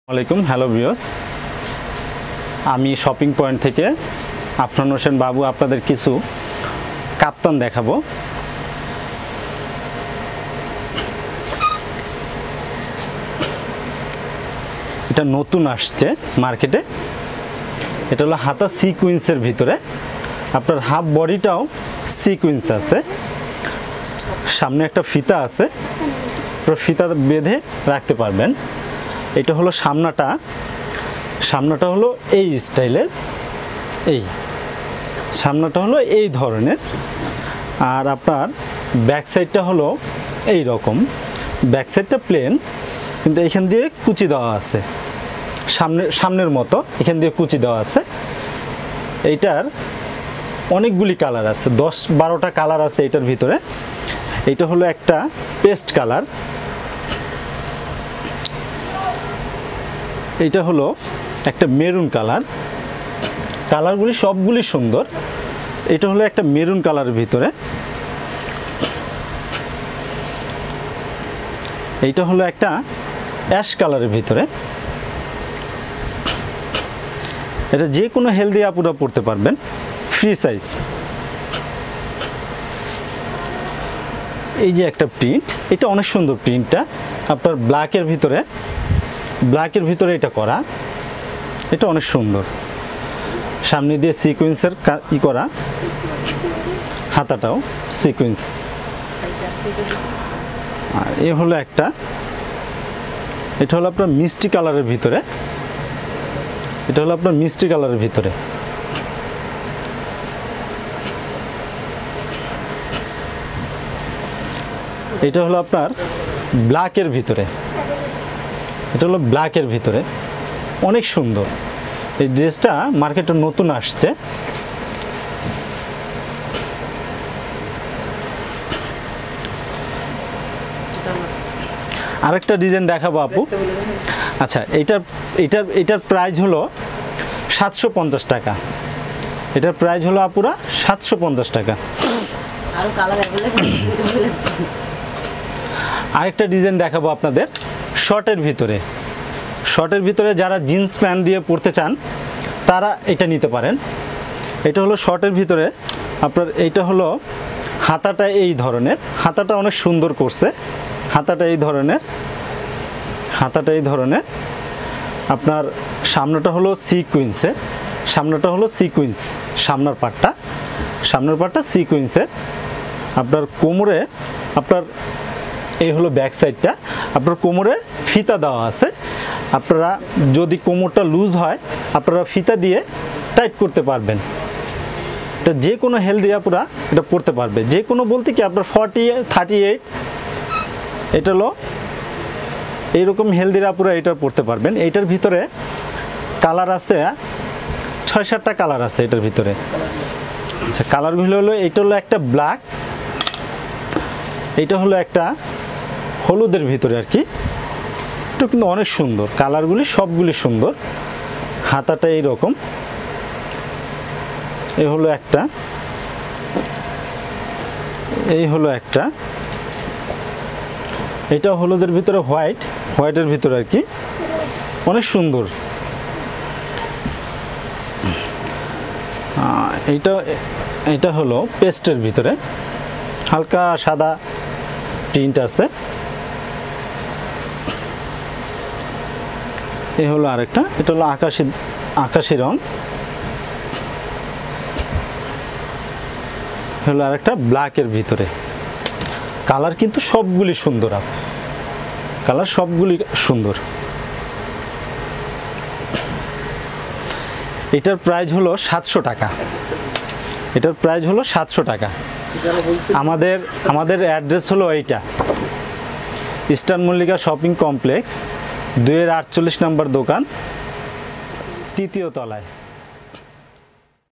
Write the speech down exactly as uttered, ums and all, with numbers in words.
আসসালামাইকুম hello viewers, আমি shopping point থেকে আফরান হোসেন বাবু আপনাদের কিছু কাপ্তান দেখাবো। এটা নতুন আসছে মার্কেটে। এটা হলো হাতা সিকুয়েন্সের ভিতরে, আপনার হাফ বডিটাও সিকুয়েন্স আছে, সামনে একটা ফিতা আছে, ফিতা বেঁধে রাখতে পারবেন। এটা হলো সামনাটা, সামনাটা হলো এই স্টাইলের, এই সামনাটা হলো এই ধরনের, আর আপনার ব্যাক সাইডটা হলো এই রকম। ব্যাক সাইডটা প্লেন, কিন্তু এখান দিয়ে কুচি দেওয়া আছে, সামনে সামনের মতো এখান দিয়ে কুচি দেওয়া আছে। এইটার অনেকগুলি কালার আছে, দশ বারোটা কালার আছে এটার ভিতরে। এইটা হলো একটা পেস্ট কালার, এইটা হলো একটা মেরুন কালার। কালারগুলি সবগুলি সুন্দর। এটা হলো একটা মেরুন কালারের ভিতরে, এইটা হলো একটা অ্যাশ কালারের ভিতরে। এটা যে কোনো হেলদি আপুরা পড়তে পারবেন, ফ্রি সাইজ। এই যে একটা প্রিন্ট, এটা অনেক সুন্দর প্রিন্টটা, আপনার ব্ল্যাকের ভিতরে, ব্ল্যাকের ভিতরে এটা করা, এটা অনেক সুন্দর। সামনে দিয়ে সিকোয়েন্সের ই করা, হাতাটাও সিকোয়েন্স। আর এ হলো একটা, এটা হলো আপনার মিষ্টি কালারের ভিতরে, এটা হলো আপনার মিষ্টি কালারের ভিতরে। এটা হলো আপনার ব্ল্যাকের ভিতরে, এটা হলো ব্ল্যাকের ভিতরে, অনেক সুন্দর। এই ড্রেসটা মার্কেটে নতুন আসছে। আরেকটা ডিজাইন দেখাবো আপু। আচ্ছা, এইটার এটার এটার প্রাইস হলো সাতশো পঞ্চাশ টাকা। এটার প্রাইস হলো আপুরা সাতশো পঞ্চাশ টাকা। আরেকটা ডিজাইন দেখাবো আপনাদের শর্টের ভিতরে। শর্টের ভিতরে যারা জিন্স প্যান্ট দিয়ে পরতে চান তারা এটা নিতে পারেন। এটা হলো শর্টের ভিতরে, আপনার এইটা হলো হাতাটা এই ধরনের, হাতাটা অনেক সুন্দর করছে। হাতাটা এই ধরনের, হাতাটা এই ধরনের। আপনার সামনেটা হলো সিকুয়েন্সের, সামনেটা হলো সিকুয়েন্স, সামনের পার্টটা, সামনের পার্টটা সিকুয়েন্সের। আপনার কোমরে, আপনার এই হলো ব্যাক সাইডটা, আপনার কোমরে ফিতা দেওয়া আছে। আপনারা যদি কোমরটা লুজ হয় আপনারা ফিতা দিয়ে টাইট করতে পারবেন। এটা যে কোনো হেলদি আপুরা এটা পরতে পারবে, যে কোনো বলতে কি আপনার ফর্টি থার্টি এইট, এটা হলো এইরকম হেলদি আপুরা এটা পরতে পারবেন। এইটার ভিতরে কালার আছে ছয় সাতটা কালার আছে এটার ভিতরে। আচ্ছা, কালারগুলো হলো, এইটা হলো একটা ব্ল্যাক, এইটা হলো একটা হলুদের ভিতরে আর কি। এটা কিন্তু অনেক সুন্দর, কালারগুলি সবগুলি সুন্দর। হাতাটা এইরকম, এই হলো একটা, এই হলো একটা, এটা হলুদের ভিতরে হোয়াইট, হোয়াইটের ভিতরে আর কি, অনেক সুন্দর। এইটা এটা হলো পেস্টের ভিতরে, হালকা সাদা প্রিন্ট আছে। এই হলো আরেকটা, এটা হলো আকাশি, আকাশি রং। হলো আরেকটা ব্ল্যাকের ভিতরে। কালার কিন্তু সবগুলি সুন্দর, আপ কালার সবগুলি সুন্দর। এটার প্রাইস হলো সাতশো টাকা। এটার প্রাইস হলো সাতশো টাকা। আমাদের আমাদের অ্যাড্রেস হলো এইটা, ইস্টার্ন মল্লিকা শপিং কমপ্লেক্স, দুইয়ের আটচল্লিশ নম্বর দোকান, তৃতীয় তলায়।